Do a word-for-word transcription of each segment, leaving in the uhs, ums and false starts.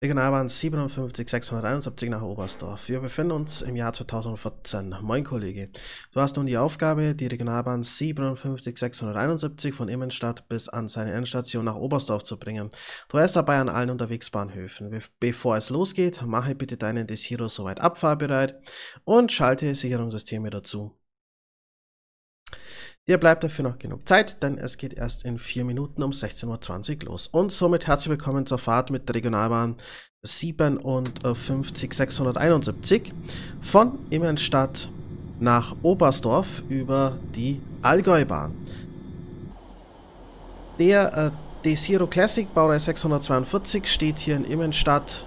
Regionalbahn siebenundfünfzig sechshunderteinundsiebzig nach Oberstdorf. Wir befinden uns im Jahr zweitausendvierzehn. Moin Kollege. Du hast nun die Aufgabe, die Regionalbahn siebenundfünfzig sechshunderteinundsiebzig von Immenstadt bis an seine Endstation nach Oberstdorf zu bringen. Du weißt dabei an allen Unterwegsbahnhöfen. Be bevor es losgeht, mache bitte deinen Desiro soweit abfahrbereit und schalte Sicherungssysteme dazu. Dir bleibt dafür noch genug Zeit, denn es geht erst in vier Minuten um sechzehn Uhr zwanzig los. Und somit herzlich willkommen zur Fahrt mit der Regionalbahn siebenundfünfzig sechshunderteinundsiebzig von Immenstadt nach Oberstdorf über die Allgäubahn. Der äh, Desiro Classic Baureihe sechshundertzweiundvierzig steht hier in Immenstadt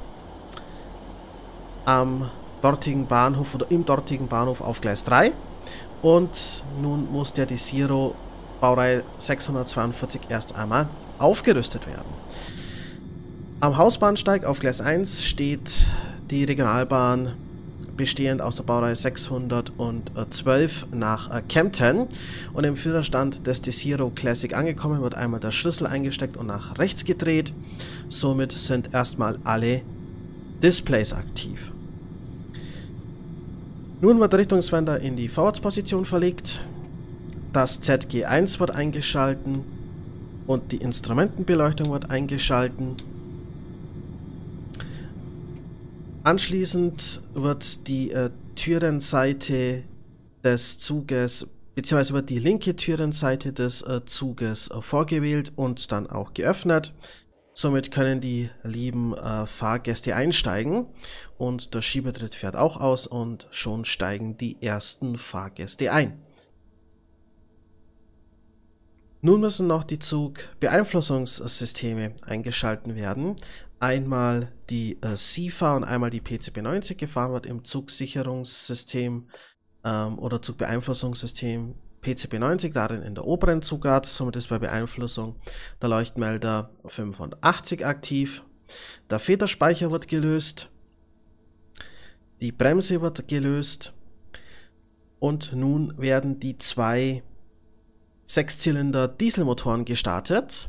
am dortigen Bahnhof oder im dortigen Bahnhof auf Gleis drei. Und nun muss der Desiro Baureihe sechshundertzweiundvierzig erst einmal aufgerüstet werden. Am Hausbahnsteig auf Gleis eins steht die Regionalbahn bestehend aus der Baureihe sechshundertzwölf nach Kempten. Und im Führerstand des Desiro Classic angekommen wird einmal der Schlüssel eingesteckt und nach rechts gedreht. Somit sind erstmal alle Displays aktiv. Nun wird der Richtungswender in die Vorwärtsposition verlegt, das Z G eins wird eingeschalten und die Instrumentenbeleuchtung wird eingeschalten. Anschließend wird die äh, Türenseite des Zuges, beziehungsweise wird die linke Türenseite des äh, Zuges äh, vorgewählt und dann auch geöffnet. Somit können die lieben äh, Fahrgäste einsteigen und der Schiebetritt fährt auch aus und schon steigen die ersten Fahrgäste ein. Nun müssen noch die Zugbeeinflussungssysteme eingeschalten werden. Einmal die äh, S I F A und einmal die P C B neunzig. Gefahren wird im Zugsicherungssystem ähm, oder Zugbeeinflussungssystem P C B neunzig, darin in der oberen Zugart. Somit ist bei Beeinflussung der Leuchtmelder fünfundachtzig aktiv. Der Federspeicher wird gelöst. Die Bremse wird gelöst. Und nun werden die zwei Sechszylinder Dieselmotoren gestartet.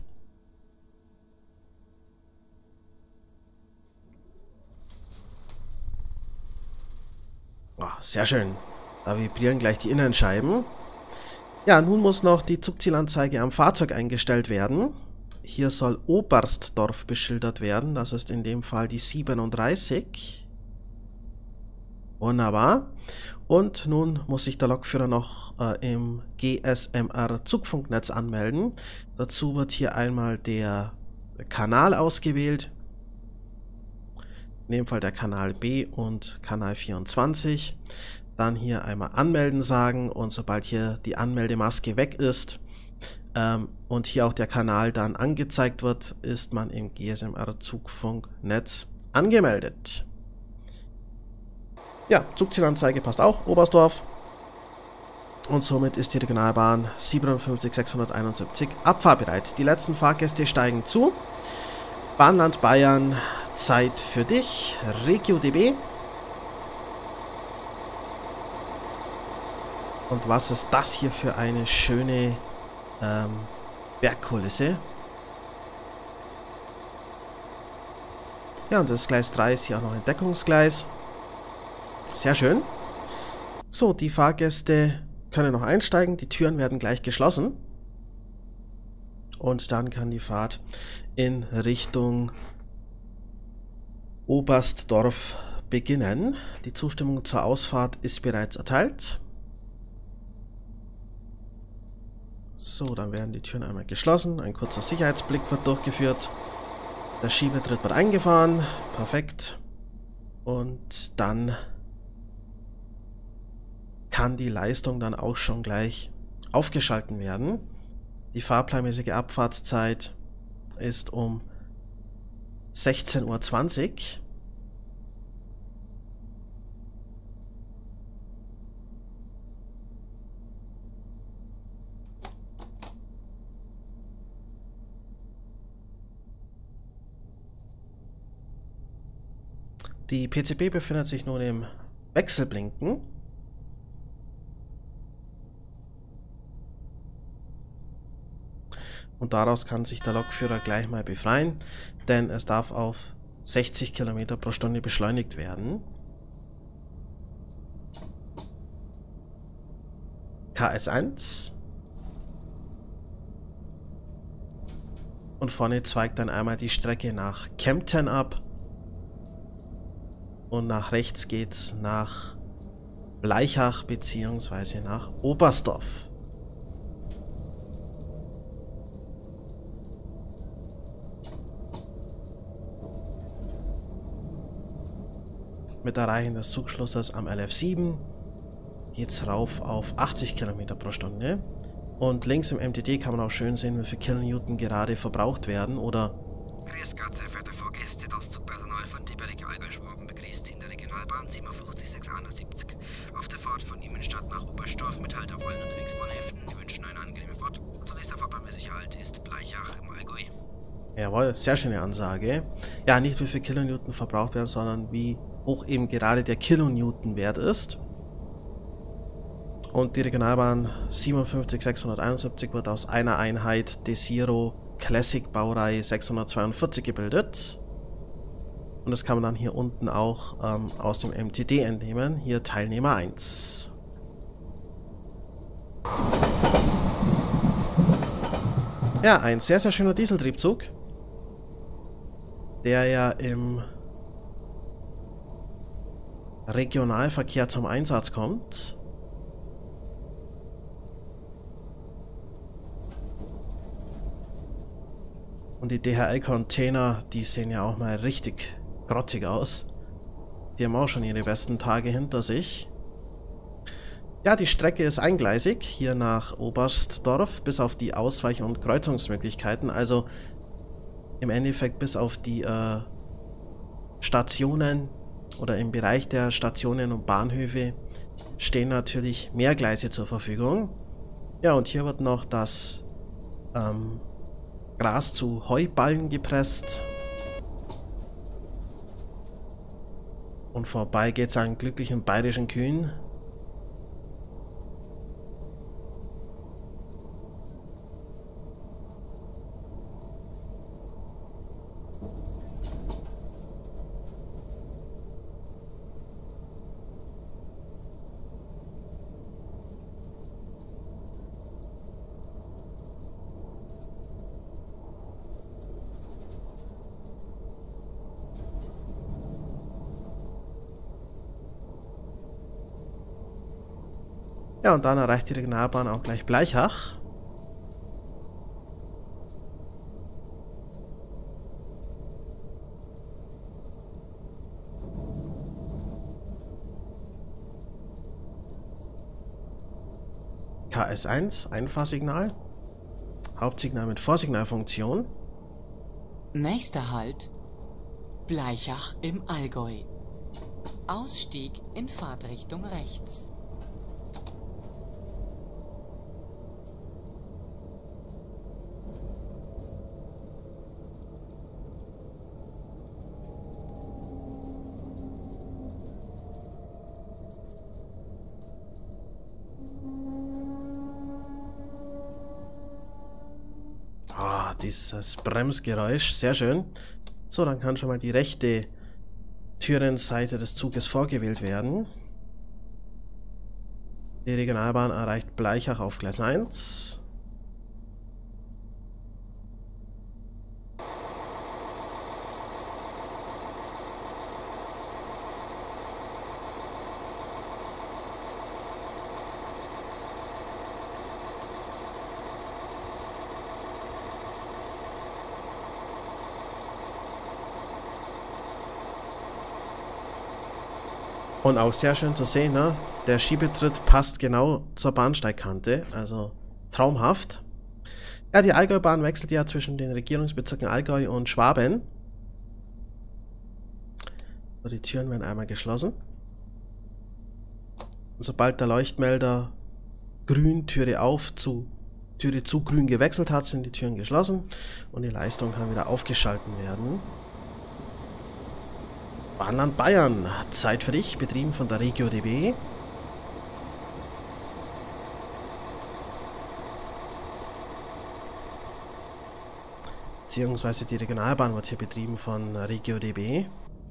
Oh, sehr schön. Da vibrieren gleich die Innenscheiben. Ja, nun muss noch die Zugzielanzeige am Fahrzeug eingestellt werden. Hier soll Oberstdorf beschildert werden. Das ist in dem Fall die siebenunddreißig. Wunderbar. Und nun muss sich der Lokführer noch äh, im G S M R Zugfunknetz anmelden. Dazu wird hier einmal der Kanal ausgewählt. In dem Fall der Kanal B und Kanal vierundzwanzig. Dann hier einmal anmelden sagen und sobald hier die Anmeldemaske weg ist ähm, und hier auch der Kanal dann angezeigt wird, ist man im G S M R Zugfunknetz angemeldet. Ja, Zugzielanzeige passt auch, Oberstdorf. Und somit ist die Regionalbahn siebenundfünfzig sechshunderteinundsiebzig abfahrbereit. Die letzten Fahrgäste steigen zu. Bahnland Bayern, Zeit für dich, Regio D B. Und was ist das hier für eine schöne ähm, Bergkulisse? Ja, und das Gleis drei ist hier auch noch ein Deckungsgleis. Sehr schön. So, die Fahrgäste können noch einsteigen. Die Türen werden gleich geschlossen. Und dann kann die Fahrt in Richtung Oberstdorf beginnen. Die Zustimmung zur Ausfahrt ist bereits erteilt. So, dann werden die Türen einmal geschlossen. Ein kurzer Sicherheitsblick wird durchgeführt. Der Schiebetritt wird eingefahren. Perfekt. Und dann kann die Leistung dann auch schon gleich aufgeschalten werden. Die fahrplanmäßige Abfahrtszeit ist um sechzehn Uhr zwanzig. Die P C B befindet sich nun im Wechselblinken. Und daraus kann sich der Lokführer gleich mal befreien, denn es darf auf sechzig Kilometer pro Stunde beschleunigt werden. K S eins. Und vorne zweigt dann einmal die Strecke nach Kempten ab. Und nach rechts geht's nach Bleichach bzw. nach Oberstdorf. Mit Erreichen des Zugschlusses am L F sieben geht's rauf auf achtzig Kilometer pro Stunde. Und links im M T D kann man auch schön sehen, wie viel Kilonewton gerade verbraucht werden, oder... Grüß Gott, sehr verehrte Fahrgäste, das Zugpersonal von Dieberich-Allgäu-Schwaben begrüßt in der Regionalbahn siebenundfünfzig sechshundertsiebzig. Auf der Fahrt von Immenstadt nach Oberstdorf mit Halt auf allen Unterwegsbahnhöfen. Wir wünschen eine angenehme Fahrt. Zunächst auf abmäßiger Halt ist Bleichach im Allgäu. Jawohl, sehr schöne Ansage. Ja, nicht wie viel Kilonewton verbraucht werden, sondern wie hoch eben gerade der Kilonewton-Wert ist. Und die Regionalbahn siebenundfünfzig sechshunderteinundsiebzig wird aus einer Einheit Desiro Classic Baureihe sechshundertzweiundvierzig gebildet. Und das kann man dann hier unten auch ähm, aus dem M T D entnehmen. Hier Teilnehmer eins. Ja, ein sehr, sehr schöner Dieseltriebzug, der ja im Regionalverkehr zum Einsatz kommt. Und die D H L-Container, die sehen ja auch mal richtig grottig aus. Die haben auch schon ihre besten Tage hinter sich. Ja, die Strecke ist eingleisig, hier nach Oberstdorf, bis auf die Ausweich- und Kreuzungsmöglichkeiten. Also im Endeffekt bis auf die äh, Stationen oder im Bereich der Stationen und Bahnhöfe stehen natürlich mehr Gleise zur Verfügung. Ja, und hier wird noch das ähm, Gras zu Heuballen gepresst. Und vorbei geht's an glücklichen bayerischen Kühen. Ja, und dann erreicht die Regionalbahn auch gleich Bleichach. K S eins, Einfahrsignal. Hauptsignal mit Vorsignalfunktion. Nächster Halt, Bleichach im Allgäu. Ausstieg in Fahrtrichtung rechts. Ah, dieses Bremsgeräusch, sehr schön. So, dann kann schon mal die rechte Türenseite des Zuges vorgewählt werden. Die Regionalbahn erreicht Bleichach auf Gleis eins. Und auch sehr schön zu sehen, ne? Der Schiebetritt passt genau zur Bahnsteigkante, also traumhaft. Ja, die Allgäubahn wechselt ja zwischen den Regierungsbezirken Allgäu und Schwaben. So, die Türen werden einmal geschlossen. Und sobald der Leuchtmelder grün, Türe auf, zu Türe zu grün gewechselt hat, sind die Türen geschlossen und die Leistung kann wieder aufgeschalten werden. Bahnland Bayern, Zeit für dich, betrieben von der Regio D B. beziehungsweise die Regionalbahn wird hier betrieben von RegioDB.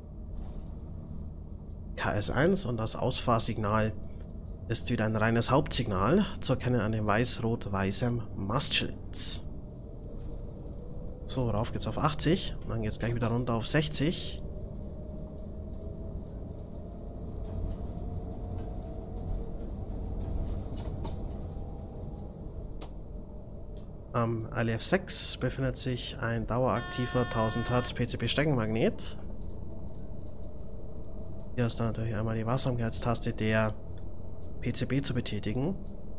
K S eins und das Ausfahrsignal ist wieder ein reines Hauptsignal, zu erkennen an dem weiß-rot-weißem Mastschild. So, rauf geht's auf achtzig und dann geht's gleich wieder runter auf sechzig. Am L F sechs befindet sich ein daueraktiver tausend Hertz P C B-Steckenmagnet. Hier ist dann natürlich einmal die Wachsamkeitstaste der P C B zu betätigen.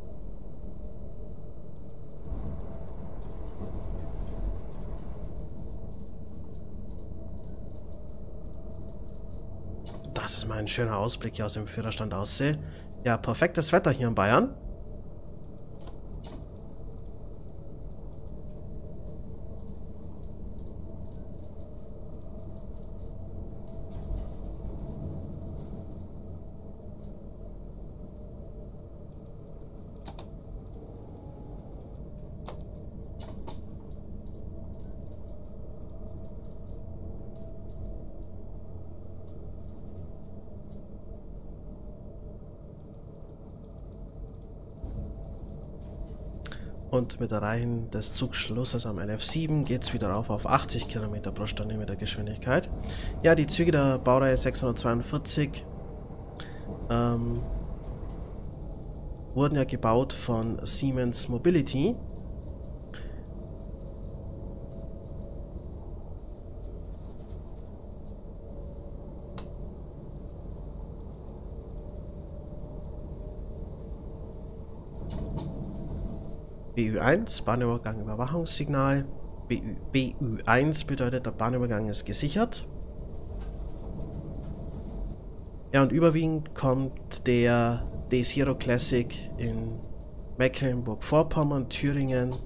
Das ist mal ein schöner Ausblick hier aus dem Führerstand aussehe. Ja, perfektes Wetter hier in Bayern. Und mit Erreichen des Zugschlusses am L F sieben geht es wieder rauf auf achtzig Kilometer pro Stunde mit der Geschwindigkeit. Ja, die Züge der Baureihe sechshundertzweiundvierzig ähm, wurden ja gebaut von Siemens Mobility. B Ü eins, Bahnübergang Überwachungssignal. B Ü eins bedeutet, der Bahnübergang ist gesichert. Ja, und überwiegend kommt der D-Zero Classic in Mecklenburg-Vorpommern, Thüringen,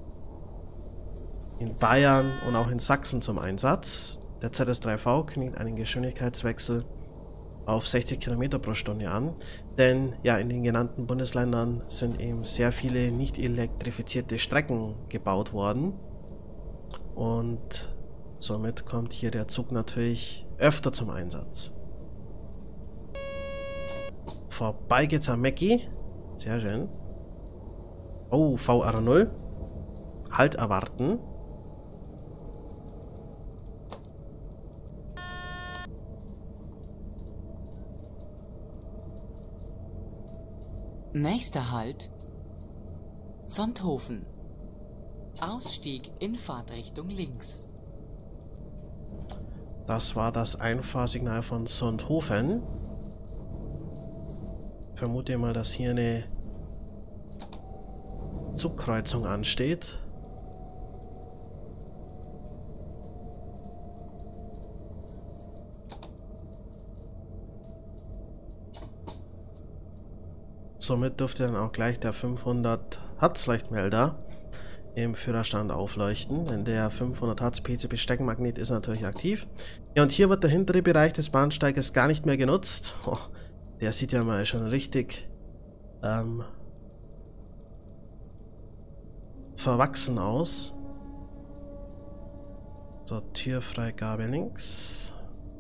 in Bayern und auch in Sachsen zum Einsatz. Der Z S drei V kündigt einen Geschwindigkeitswechsel auf sechzig Kilometer pro Stunde an, denn ja, in den genannten Bundesländern sind eben sehr viele nicht elektrifizierte Strecken gebaut worden und somit kommt hier der Zug natürlich öfter zum Einsatz. Vorbei geht's am Mecki, sehr schön. Oh, V R null, Halt erwarten. Nächster Halt Sonthofen. Ausstieg in Fahrtrichtung links. Das war das Einfahrsignal von Sonthofen. Ich vermute mal, dass hier eine Zugkreuzung ansteht. Somit dürfte dann auch gleich der fünfhundert Hertz Leuchtmelder im Führerstand aufleuchten, denn der fünfhundert Hertz P C B-Steckenmagnet ist natürlich aktiv. Ja, und hier wird der hintere Bereich des Bahnsteiges gar nicht mehr genutzt. Oh, der sieht ja mal schon richtig ähm, verwachsen aus. So, Türfreigabe links.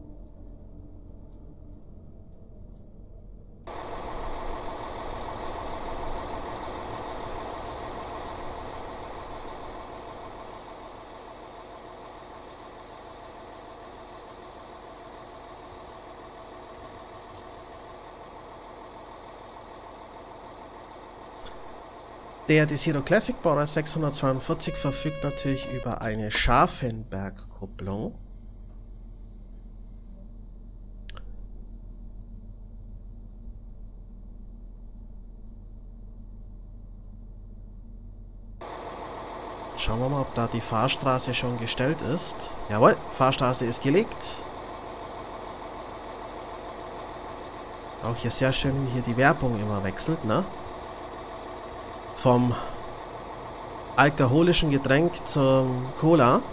Der D-Zero Classic Baureihe sechshundertzweiundvierzig verfügt natürlich über eine Scharfenbergkupplung. Schauen wir mal, ob da die Fahrstraße schon gestellt ist. Jawohl, Fahrstraße ist gelegt. Auch hier sehr schön, wie hier die Werbung immer wechselt, ne? Vom alkoholischen Getränk zum Cola.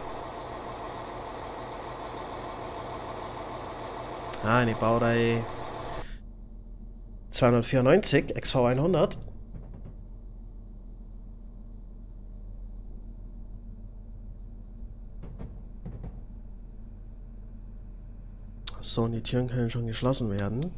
Ah, eine Baureihe zweihundertvierundneunzig, X V hundert. So, und die Türen können schon geschlossen werden.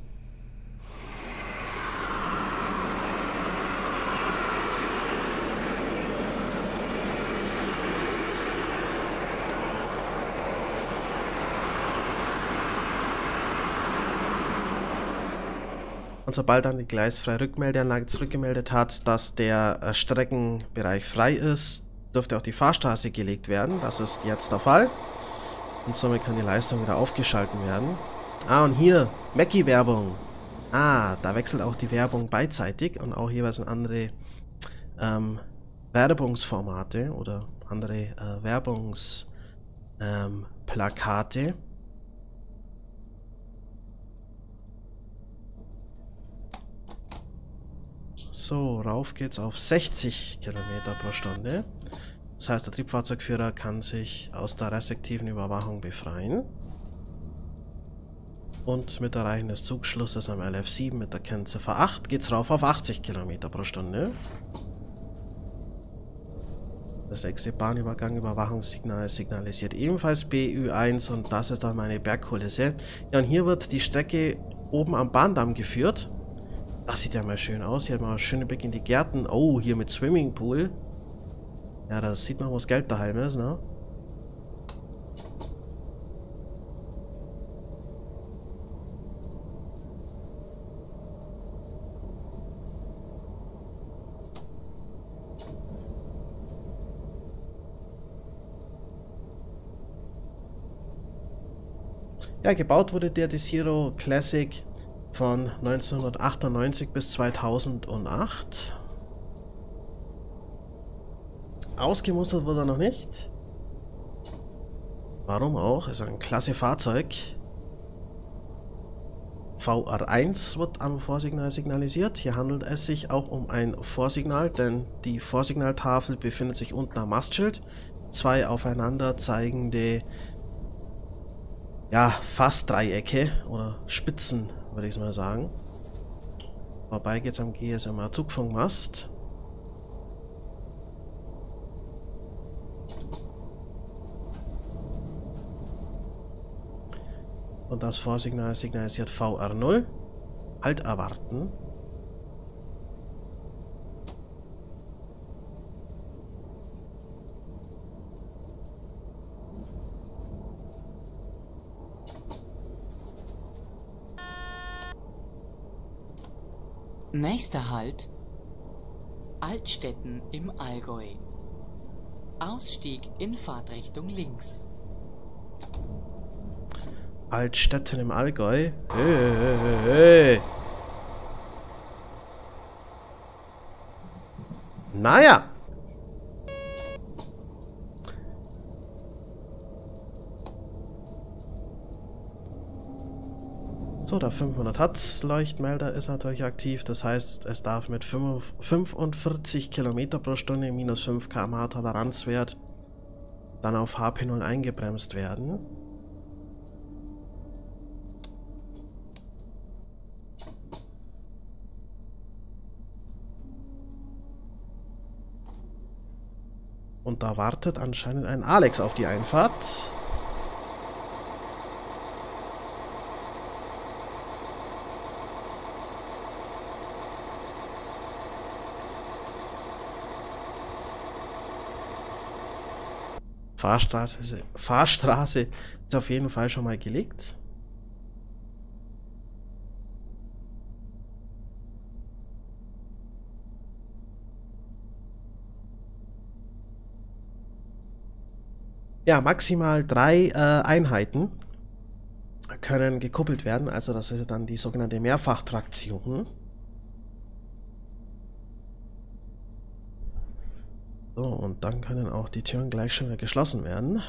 Und sobald dann die gleisfreie Rückmeldeanlage zurückgemeldet hat, dass der äh, Streckenbereich frei ist, dürfte auch die Fahrstraße gelegt werden. Das ist jetzt der Fall. Und somit kann die Leistung wieder aufgeschalten werden. Ah, und hier, Mackie-Werbung. Ah, da wechselt auch die Werbung beidseitig und auch jeweils in andere ähm, Werbungsformate oder andere äh, Werbungsplakate. Ähm, So, rauf geht's auf sechzig Kilometer pro Stunde. Das heißt, der Triebfahrzeugführer kann sich aus der restriktiven Überwachung befreien. Und mit Erreichen des Zugschlusses am L F sieben mit der Kennziffer acht geht's rauf auf achtzig Kilometer pro Stunde. Das nächste Bahnübergang Überwachungssignal signalisiert ebenfalls B Ü eins und das ist dann meine Bergkulisse. Ja, und hier wird die Strecke oben am Bahndamm geführt. Das sieht ja mal schön aus. Hier hat man einen schönen Blick in die Gärten. Oh, hier mit Swimmingpool. Ja, das sieht man, wo das Geld daheim ist, ne? Ja, gebaut wurde der Desiro Classic von neunzehnhundertachtundneunzig bis zweitausendacht. Ausgemustert wurde er noch nicht. Warum auch? Ist ein klasse Fahrzeug. V R eins wird am Vorsignal signalisiert. Hier handelt es sich auch um ein Vorsignal, denn die Vorsignaltafel befindet sich unten am Mastschild. Zwei aufeinander zeigende, ja, fast Dreiecke oder Spitzen, würde ich mal sagen. Vorbei geht's am G S M A Zugfunkmast. Und das Vorsignal signalisiert V R null. Halt erwarten. Nächster Halt: Altstetten im Allgäu. Ausstieg in Fahrtrichtung links. Altstetten im Allgäu. Hey, hey, hey, hey. Naja. So, der fünfhundert Hertz Leuchtmelder ist natürlich aktiv. Das heißt, es darf mit fünfundvierzig Kilometer pro Stunde minus fünf Kilometer pro Stunde Toleranzwert dann auf H P null eingebremst werden. Und da wartet anscheinend ein Alex auf die Einfahrt. Fahrstraße, Fahrstraße ist auf jeden Fall schon mal gelegt. Ja, maximal drei äh, Einheiten können gekuppelt werden, also das ist dann die sogenannte Mehrfachtraktion. So, und dann können auch die Türen gleich schon wieder geschlossen werden.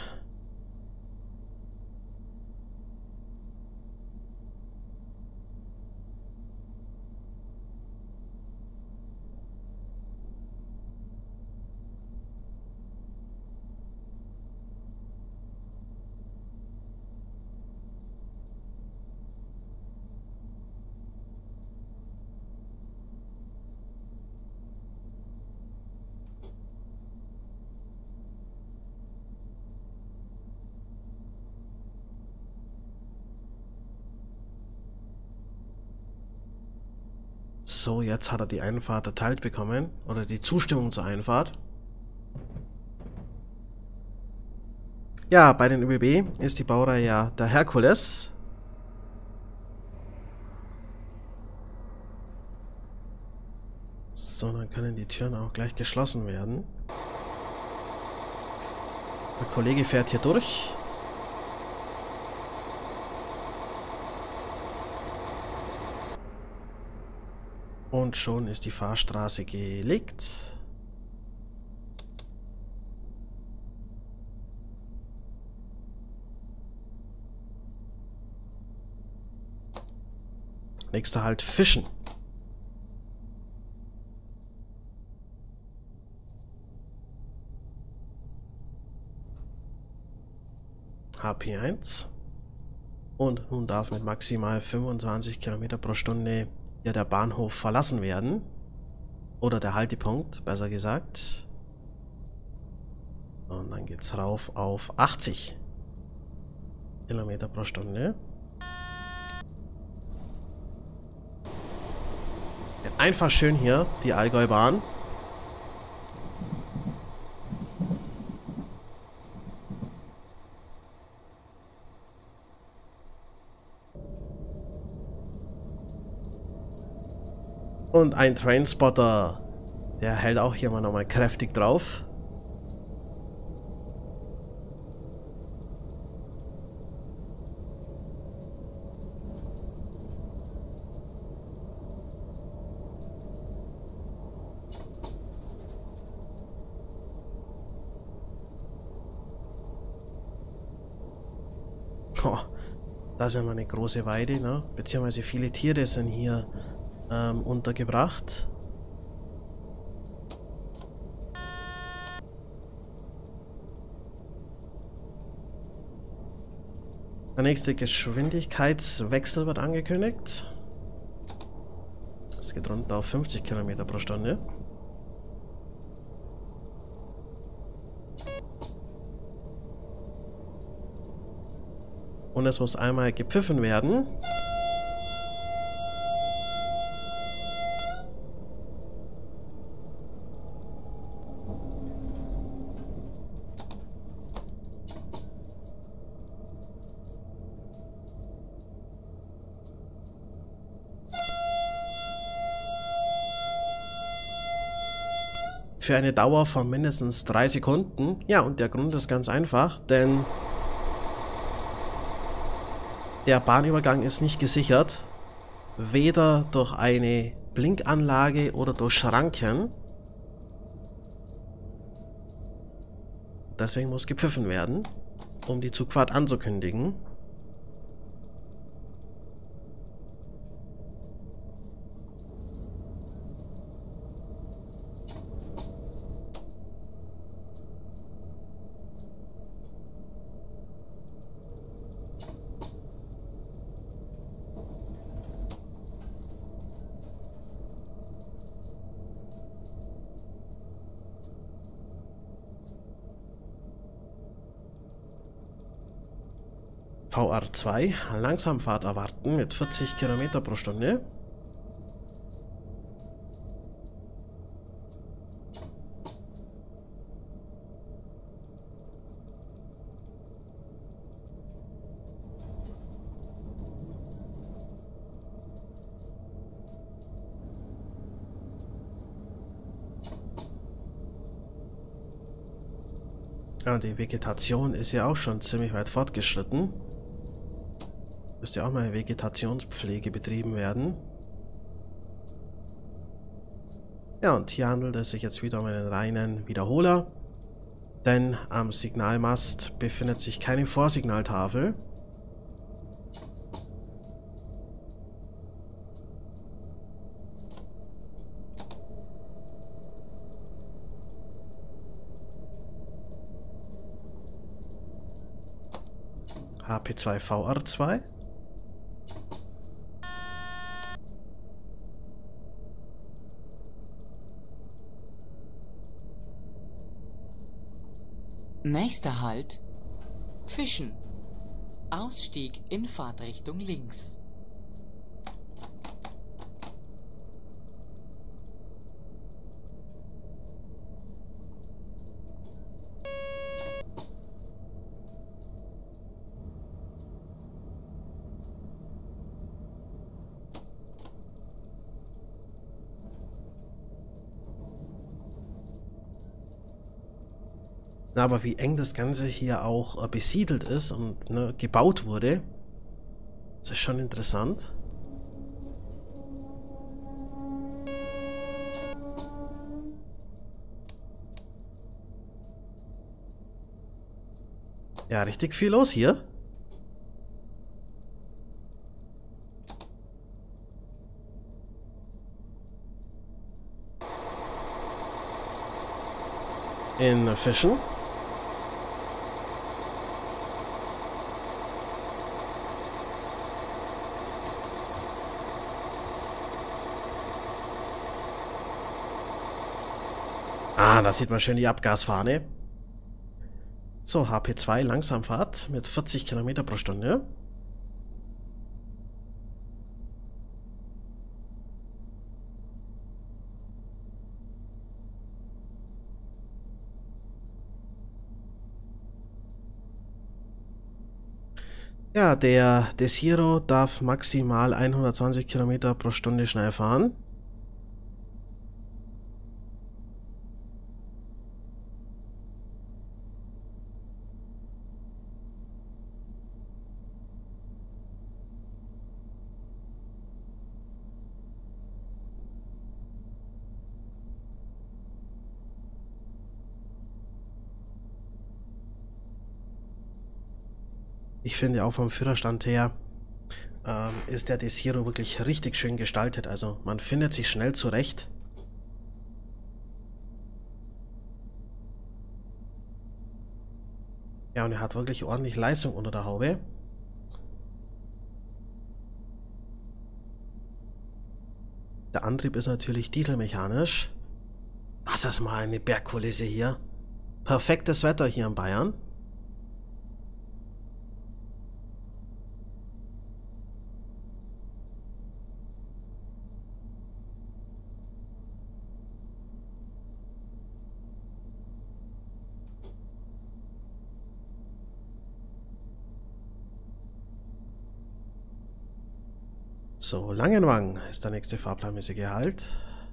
So, jetzt hat er die Einfahrt erteilt bekommen. Oder die Zustimmung zur Einfahrt. Ja, bei den ÖBB ist die Baureihe ja der Herkules. So, dann können die Türen auch gleich geschlossen werden. Der Kollege fährt hier durch. Und schon ist die Fahrstraße gelegt. Nächster Halt Fischen. H P eins. Und nun darf mit maximal fünfundzwanzig Kilometer pro Stunde hier der Bahnhof verlassen werden. Oder der Haltepunkt, besser gesagt. Und dann geht's rauf auf achtzig Kilometer pro Stunde. Ja, einfach schön hier, die Allgäubahn. Und ein Trainspotter, der hält auch hier mal nochmal kräftig drauf. Oh, das ist ja mal eine große Weide, ne? Beziehungsweise viele Tiere sind hier ähm, untergebracht. Der nächste Geschwindigkeitswechsel wird angekündigt. Das geht runter auf fünfzig Kilometer pro Stunde. Und es muss einmal gepfiffen werden. Für eine Dauer von mindestens drei Sekunden. Ja, und der Grund ist ganz einfach, denn der Bahnübergang ist nicht gesichert. Weder durch eine Blinkanlage oder durch Schranken. Deswegen muss gepfiffen werden, um die Zugfahrt anzukündigen. V R zwei, Langsamfahrt erwarten mit vierzig Kilometer pro Stunde. Ja, die Vegetation ist ja auch schon ziemlich weit fortgeschritten. Müsste auch mal Vegetationspflege betrieben werden. Ja, und hier handelt es sich jetzt wieder um einen reinen Wiederholer. Denn am Signalmast befindet sich keine Vorsignaltafel. H P zwei V R zwei. Nächster Halt Fischen. Ausstieg in Fahrtrichtung links. Aber wie eng das Ganze hier auch äh, besiedelt ist und ne, gebaut wurde, das ist schon interessant. Ja, richtig viel los hier. In Fischen. Ah, da sieht man schön die Abgasfahne. So, H P zwei Langsamfahrt mit vierzig Kilometer pro Stunde. Ja, der Desiro darf maximal hundertzwanzig Kilometer pro Stunde schnell fahren. Ich finde auch vom Führerstand her ähm, ist der Desiro wirklich richtig schön gestaltet. Also man findet sich schnell zurecht. Ja, und er hat wirklich ordentlich Leistung unter der Haube. Der Antrieb ist natürlich dieselmechanisch. Das ist mal eine Bergkulisse hier. Perfektes Wetter hier in Bayern. So, Langenwang ist der nächste fahrplanmäßige Halt.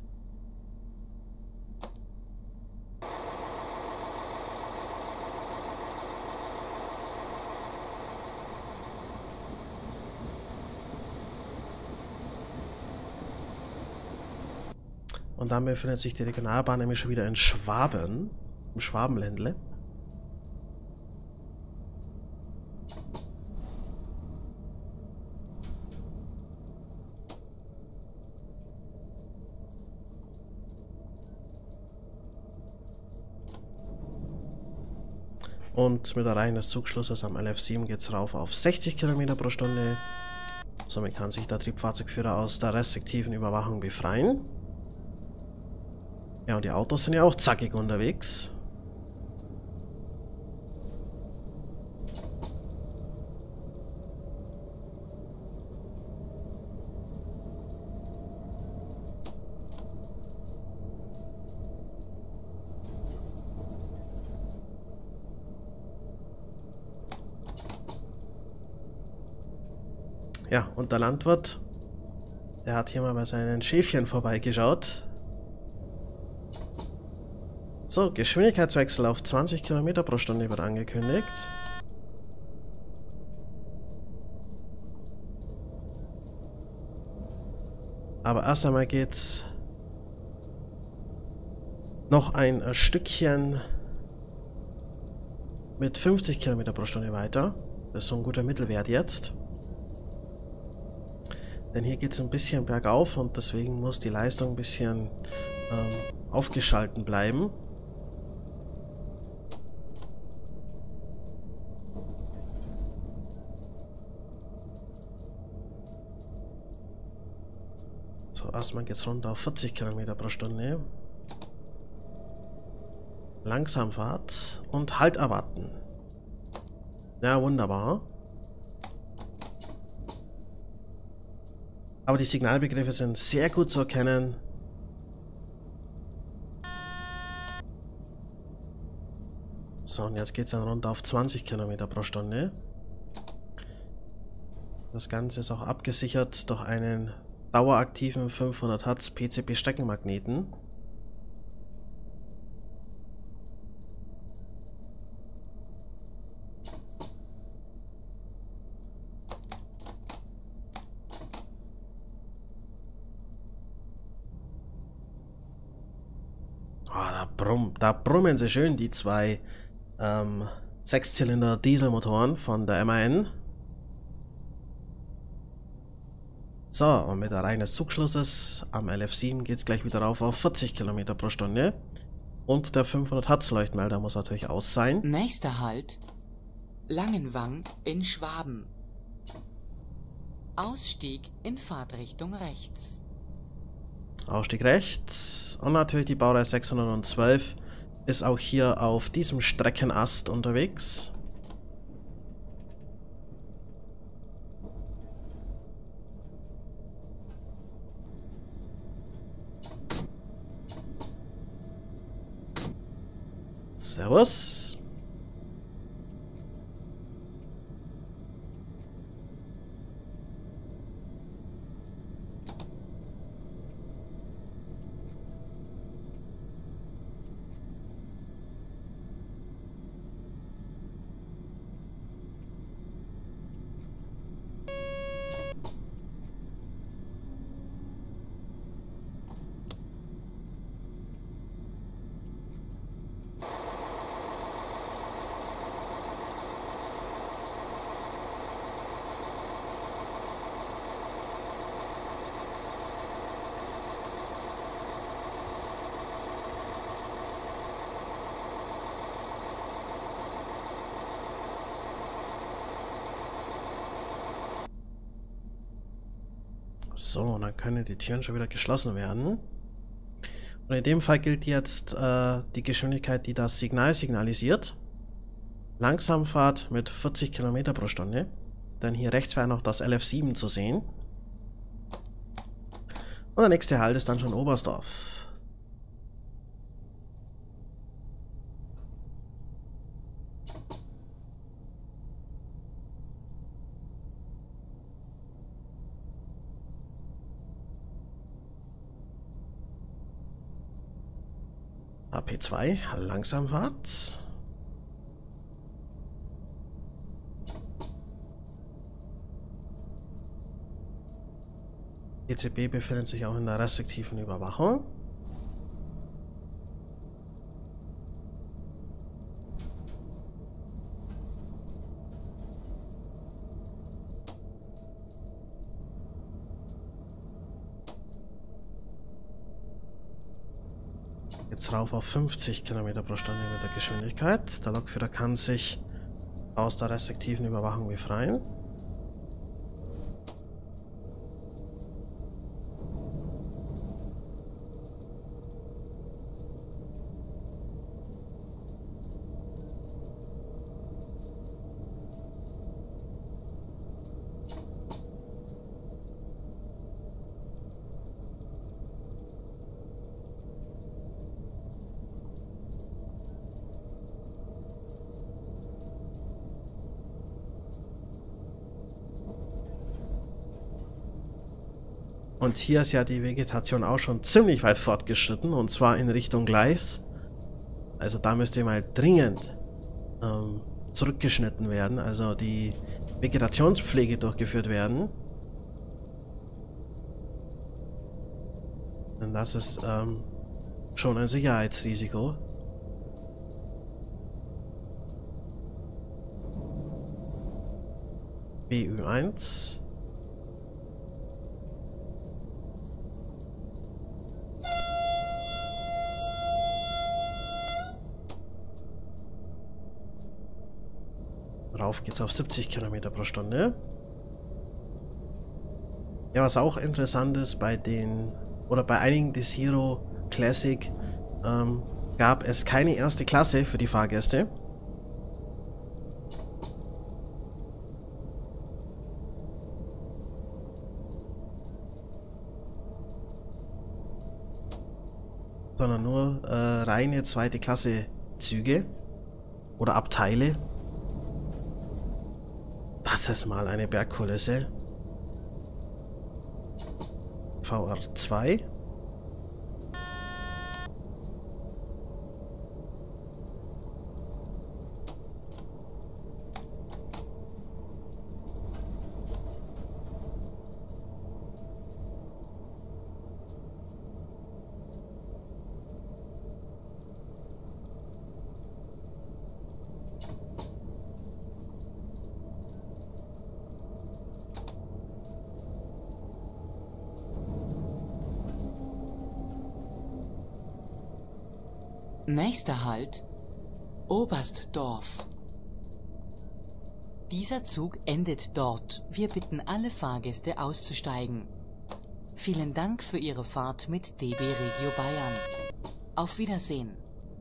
Und dann befindet sich die Regionalbahn nämlich schon wieder in Schwaben, im Schwabenländle. Und mit der Reihe des Zugschlusses am L F sieben geht es rauf auf sechzig Kilometer pro Stunde. Somit kann sich der Triebfahrzeugführer aus der restriktiven Überwachung befreien. Ja, und die Autos sind ja auch zackig unterwegs. Ja, und der Landwirt, der hat hier mal bei seinen Schäfchen vorbeigeschaut. So, Geschwindigkeitswechsel auf zwanzig Kilometer pro Stunde wird angekündigt. Aber erst einmal geht's noch ein Stückchen mit fünfzig Kilometer pro Stunde weiter. Das ist so ein guter Mittelwert jetzt. Denn hier geht es ein bisschen bergauf und deswegen muss die Leistung ein bisschen ähm, aufgeschalten bleiben. So, erstmal geht es runter auf vierzig Kilometer pro Stunde. Langsamfahrt und Halt erwarten. Ja, wunderbar. Aber die Signalbegriffe sind sehr gut zu erkennen. So, und jetzt geht es dann runter auf zwanzig Kilometer pro Stunde. Das Ganze ist auch abgesichert durch einen daueraktiven fünfhundert Hertz P C B-Steckenmagneten. Oh, da, brumm, da brummen sie schön, die zwei ähm, Sechszylinder-Dieselmotoren von der M A N. So, und mit Erreichen des Zugschlusses am L F sieben geht es gleich wieder rauf auf vierzig Kilometer pro Stunde. Und der fünfhundert Hertz Leuchtmelder muss natürlich aus sein. Nächster Halt: Langenwang in Schwaben. Ausstieg in Fahrtrichtung rechts. Ausstieg rechts. Und natürlich die Baureihe sechshundertzwölf ist auch hier auf diesem Streckenast unterwegs. Servus. So, dann können die Türen schon wieder geschlossen werden. Und in dem Fall gilt jetzt äh, die Geschwindigkeit, die das Signal signalisiert. Langsamfahrt mit vierzig Kilometer pro Stunde. Denn hier rechts wäre noch das L F sieben zu sehen. Und der nächste Halt ist dann schon Oberstdorf. A P zwei, Langsamfahrt. E C B befindet sich auch in der restriktiven Überwachung. Jetzt rauf auf fünfzig Kilometer pro Stunde mit der Geschwindigkeit. Der Lokführer kann sich aus der restriktiven Überwachung befreien. Und hier ist ja die Vegetation auch schon ziemlich weit fortgeschritten, und zwar in Richtung Gleis. Also da müsste mal dringend ähm, zurückgeschnitten werden, also die Vegetationspflege durchgeführt werden. Denn das ist ähm, schon ein Sicherheitsrisiko. B Ü eins. Rauf geht's auf siebzig Kilometer pro Stunde. Ja, was auch interessant ist, bei den, oder bei einigen Desiro Classic ähm, gab es keine erste Klasse für die Fahrgäste. Sondern nur äh, reine zweite Klasse Züge oder Abteile. Das ist mal eine Bergkulisse. V R zwei. Nächster Halt Oberstdorf. Dieser Zug endet dort. Wir bitten alle Fahrgäste auszusteigen. Vielen Dank für Ihre Fahrt mit D B Regio Bayern. Auf Wiedersehen.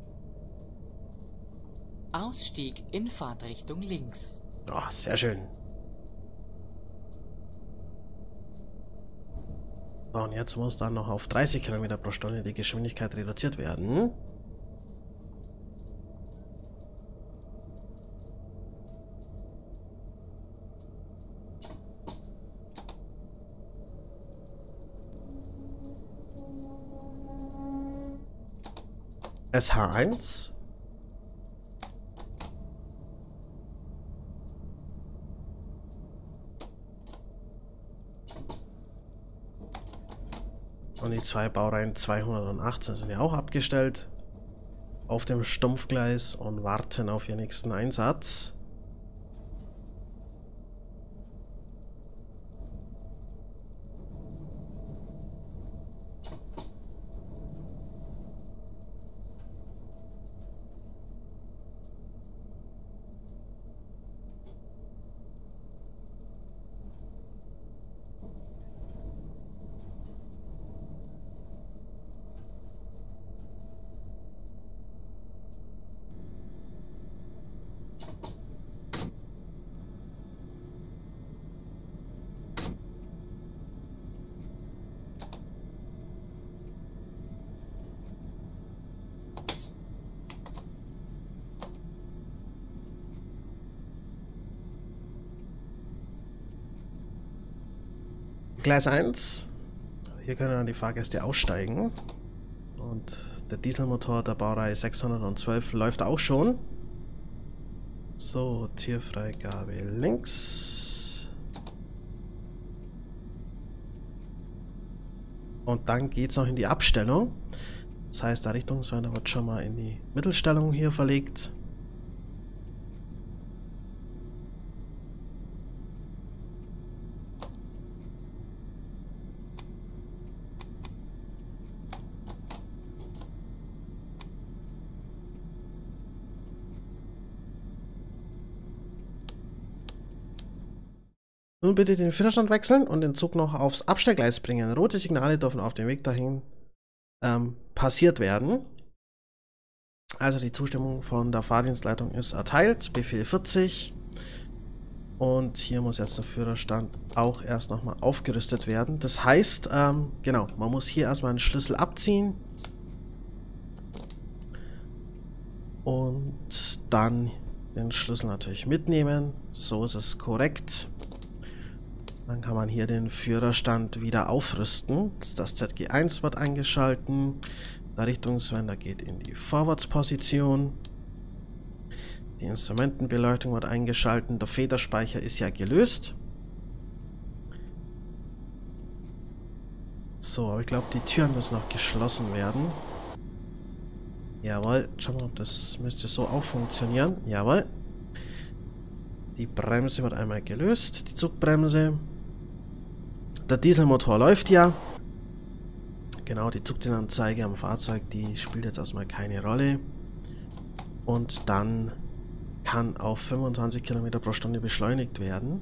Ausstieg in Fahrtrichtung links. Oh, sehr schön. So, und jetzt muss dann noch auf dreißig Kilometer pro Stunde die Geschwindigkeit reduziert werden. S H eins. Und die zwei Baureihen zweihundertachtzehn sind ja auch abgestellt auf dem Stumpfgleis und warten auf ihren nächsten Einsatz. Gleis eins. Hier können dann die Fahrgäste aussteigen. Und der Dieselmotor der Baureihe sechshundertzwölf läuft auch schon. So, Türfreigabe links. Und dann geht es noch in die Abstellung. Das heißt, der Richtungswender wird schon mal in die Mittelstellung hier verlegt. Nun bitte den Führerstand wechseln und den Zug noch aufs Abstellgleis bringen. Rote Signale dürfen auf dem Weg dahin ähm, passiert werden. Also die Zustimmung von der Fahrdienstleitung ist erteilt. Befehl vierzig. Und hier muss jetzt der Führerstand auch erst nochmal aufgerüstet werden. Das heißt, ähm, genau, man muss hier erstmal einen Schlüssel abziehen. Und dann den Schlüssel natürlich mitnehmen. So ist es korrekt. Dann kann man hier den Führerstand wieder aufrüsten. Das Z G eins wird eingeschalten. Der Richtungswender geht in die Vorwärtsposition. Die Instrumentenbeleuchtung wird eingeschalten. Der Federspeicher ist ja gelöst. So, aber ich glaube, die Türen müssen noch geschlossen werden. Jawohl, schauen wir mal, ob das müsste so auch funktionieren. Jawohl. Die Bremse wird einmal gelöst, die Zugbremse. Der Dieselmotor läuft ja. Genau, die Zugdienanzeige am Fahrzeug, die spielt jetzt erstmal keine Rolle. Und dann kann auf fünfundzwanzig Kilometer pro Stunde beschleunigt werden.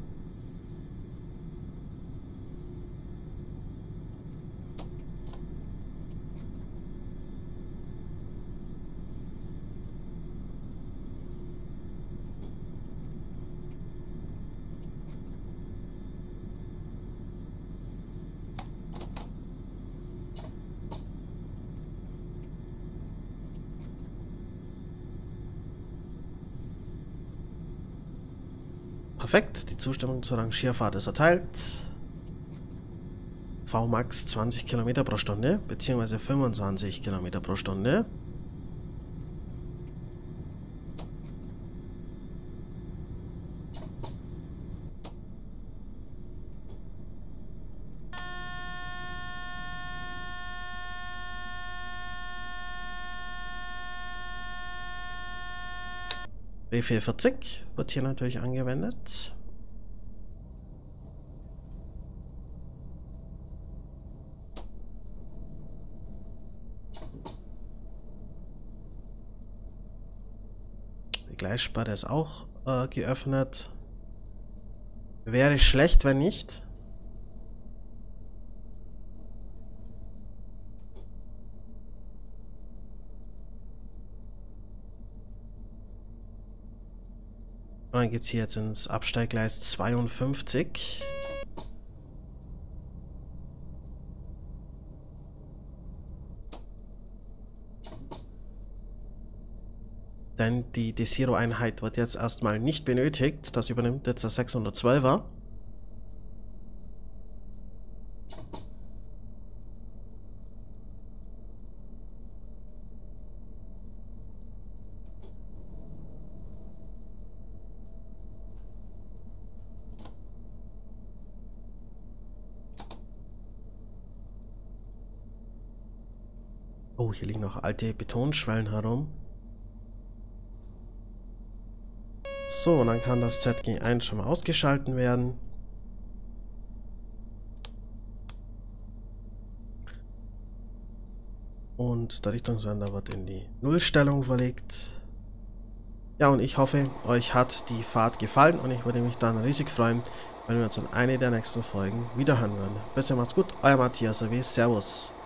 Perfekt, die Zustimmung zur Rangierfahrt ist erteilt. V Max zwanzig Kilometer pro Stunde, beziehungsweise fünfundzwanzig Kilometer pro Stunde. Befehl vierzig wird hier natürlich angewendet. Die Gleissperre ist auch äh, geöffnet. Wäre schlecht, wenn nicht. Und dann geht es hier jetzt ins Absteiggleis zweiundfünfzig. Denn die Desiro-Einheit wird jetzt erstmal nicht benötigt. Das übernimmt jetzt der sechshundertzwölfer. Oh, hier liegen noch alte Betonschwellen herum. So, und dann kann das Z G eins schon mal ausgeschalten werden. Und der Richtungssender wird in die Nullstellung verlegt. Ja, und ich hoffe, euch hat die Fahrt gefallen und ich würde mich dann riesig freuen, wenn wir uns in einer der nächsten Folgen wiederhören würden. Bis dann, macht's gut, euer Matthias A W, Servus.